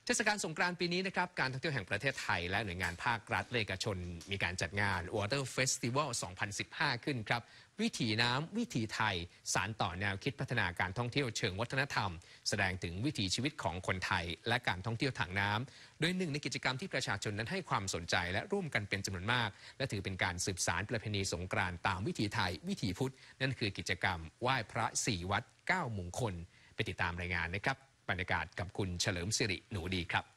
เทศกาลสงกรานต์ปีนี้นะครับการท่องเที่ยวแห่งประเทศไทยและหน่วยงานภาครัฐและเอกชนมีการจัดงาน Water Festival 2015 ขึ้นครับวิถีน้ำวิถีไทยสานต่อแนวคิดพัฒนาการท่องเที่ยวเชิงวัฒนธรรมแสดงถึงวิถีชีวิตของคนไทยและการท่องเที่ยวทางน้ำโดยหนึ่งในกิจกรรมที่ประชาชนนั้นให้ความสนใจและร่วมกันเป็นจำนวนมากและถือเป็นการสืบสานประเพณีสงกรานต์ตามวิถีไทยวิถีพุทธนั่นคือกิจกรรมไหว้พระ4 วัด 9 มงคลไปติดตามรายงานนะครับบรรยากาศกับคุณเฉลิมสิริหนูดีครับ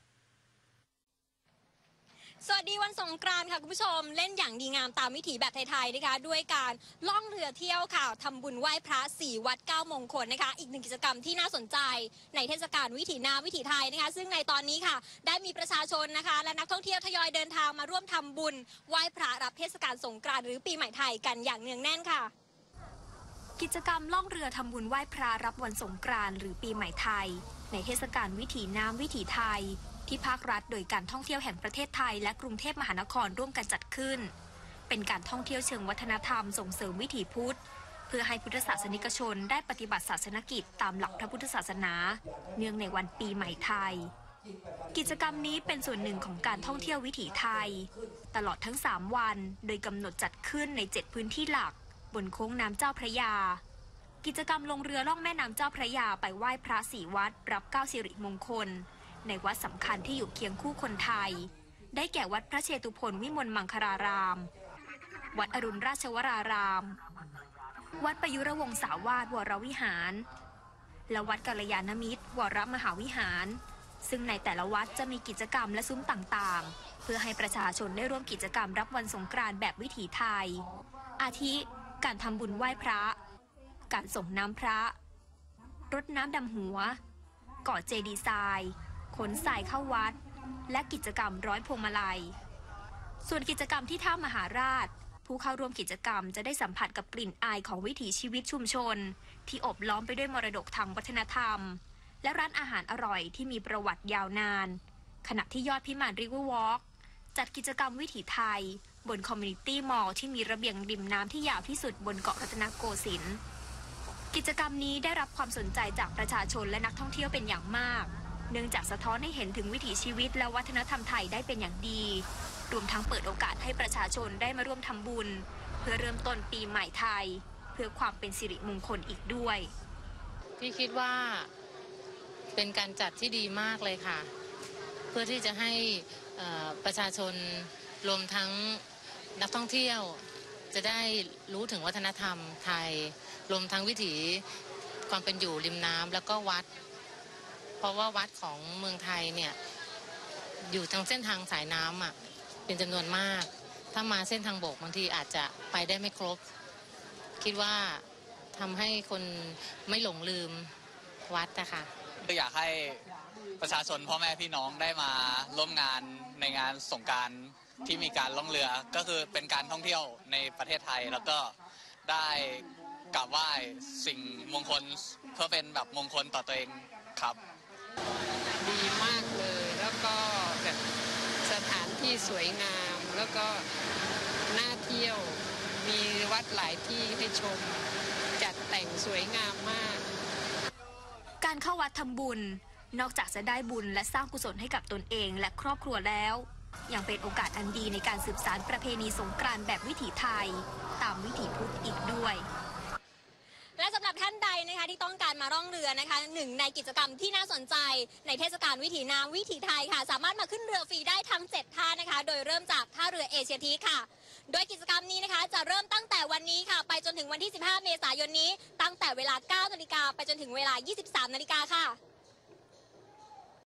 สวัสดีวันสงกรานต์ค่ะคุณผู้ชมเล่นอย่างดีงามตามวิถีแบบไทยๆนะคะด้วยการล่องเรือเที่ยวค่ะทำบุญไหว้พระ4 วัด 9 มงคลนะคะอีกหนึ่งกิจกรรมที่น่าสนใจในเทศกาลวิถีน้ำวิถีไทยนะคะซึ่งในตอนนี้ค่ะได้มีประชาชนนะคะและนักท่องเที่ยวทยอยเดินทางมาร่วมทำบุญไหว้พระรับเทศกาลสงกรานต์หรือปีใหม่ไทยกันอย่างเนืองแน่นค่ะกิจกรรมล่องเรือทำบุญไหว้พระรับวันสงกรานต์หรือปีใหม่ไทยในเทศกาลวิถีน้ำวิถีไทยที่ภาครัฐโดยการท่องเที่ยวแห่งประเทศไทยและกรุงเทพมหานครร่วมกันจัดขึ้นเป็นการท่องเที่ยวเชิงวัฒนธรรมส่งเสริมวิถีพุทธเพื่อให้พุทธศาสนิกชนได้ปฏิบัติศาสนกิจตามหลักพระพุทธศาสนาเนื่องในวันปีใหม่ไทยกิจกรรมนี้เป็นส่วนหนึ่งของการท่องเที่ยววิถีไทยตลอดทั้ง3 วันโดยกำหนดจัดขึ้นใน7 พื้นที่หลักบนโค้งน้ำเจ้าพระยากิจกรรมลงเรือล่องแม่น้ำเจ้าพระยาไปไหว้พระ4 วัดรับ9 สิริมงคลในวัดสำคัญที่อยู่เคียงคู่คนไทยได้แก่วัดพระเชตุพนวิมลมังคลารามวัดอรุณราชวรารามวัดประยุรวงศาวาสวรวิหารและวัดกัลยาณมิตรวรมหาวิหารซึ่งในแต่ละวัดจะมีกิจกรรมและซุ้มต่างๆเพื่อให้ประชาชนได้ร่วมกิจกรรมรับวันสงกรานต์แบบวิถีไทยอาทิการทำบุญไหว้พระการส่งน้ำพระรดน้ำดำหัวก่อเจดีย์ทรายขนทรายเข้าวัดและกิจกรรมร้อยพวงมาลัยส่วนกิจกรรมที่ท่ามหาราชผู้เข้าร่วมกิจกรรมจะได้สัมผัสกับกลิ่นอายของวิถีชีวิตชุมชนที่อบล้อมไปด้วยมรดกทางวัฒนธรรมและร้านอาหารอร่อยที่มีประวัติยาวนานขณะที่ยอดพิมานริเวอร์วอล์กจัดกิจกรรมวิถีไทยบนคอมมูนิตี้มอลล์ที่มีระเบียงริมน้ำที่ยาวที่สุดบนเกาะรัตนโกสินทร์กิจกรรมนี้ได้รับความสนใจจากประชาชนและนักท่องเที่ยวเป็นอย่างมากเนื่องจากสะท้อนให้เห็นถึงวิถีชีวิตและวัฒนธรรมไทยได้เป็นอย่างดีรวมทั้งเปิดโอกาสให้ประชาชนได้มาร่วมทำบุญเพื่อเริ่มต้นปีใหม่ไทยเพื่อความเป็นสิริมงคลอีกด้วยพี่คิดว่าเป็นการจัดที่ดีมากเลยค่ะเพื่อที่จะให้ประชาชนรวมทั้งนักท่องเที่ยวจะได้รู้ถึงวัฒนธรรมไทยรวมทั้งวิถีความเป็นอยู่ริมน้ำแล้วก็วัดเพราะว่าวัดของเมืองไทยเนี่ยอยู่ทางเส้นทางสายน้ำเป็นจำนวนมากถ้ามาเส้นทางบกบางทีอาจจะไปได้ไม่ครบคิดว่าทำให้คนไม่หลงลืมวัดนะคะก็อยากให้ประชาชนพ่อแม่พี่น้องได้มาร่วมงานในงานสงกรานต์ที่มีการล่องเรือก็คือเป็นการท่องเที่ยวในประเทศไทยแล้วก็ได้กราบไหว้สิ่งมงคลเพื่อเป็นแบบมงคลต่อตัวเองครับดีมากเลยแล้วก็แบบสถานที่สวยงามแล้วก็น่าเที่ยวมีวัดหลายที่ให้ชมจัดแต่งสวยงามมากการเข้าวัดทำบุญนอกจากจะได้บุญและสร้างกุศลให้กับตนเองและครอบครัวแล้วยังเป็นโอกาสอันดีในการสืบสานประเพณีสงกรานต์แบบวิถีไทยตามวิถีพุทธอีกด้วยและสำหรับท่านใดนะคะที่ต้องการมาร่องเรือนะคะหนึ่งในกิจกรรมที่น่าสนใจในเทศกาลวิถีน้ำวิถีไทยค่ะสามารถมาขึ้นเรือฟรีได้ทั้ง7 ท่านะคะโดยเริ่มจากท่าเรือเอเชียทีคค่ะโดยกิจกรรมนี้นะคะจะเริ่มตั้งแต่วันนี้ค่ะไปจนถึงวันที่15 เมษายนนี้ตั้งแต่เวลา 9 นาฬิกาไปจนถึงเวลา 23 นาฬิกาค่ะ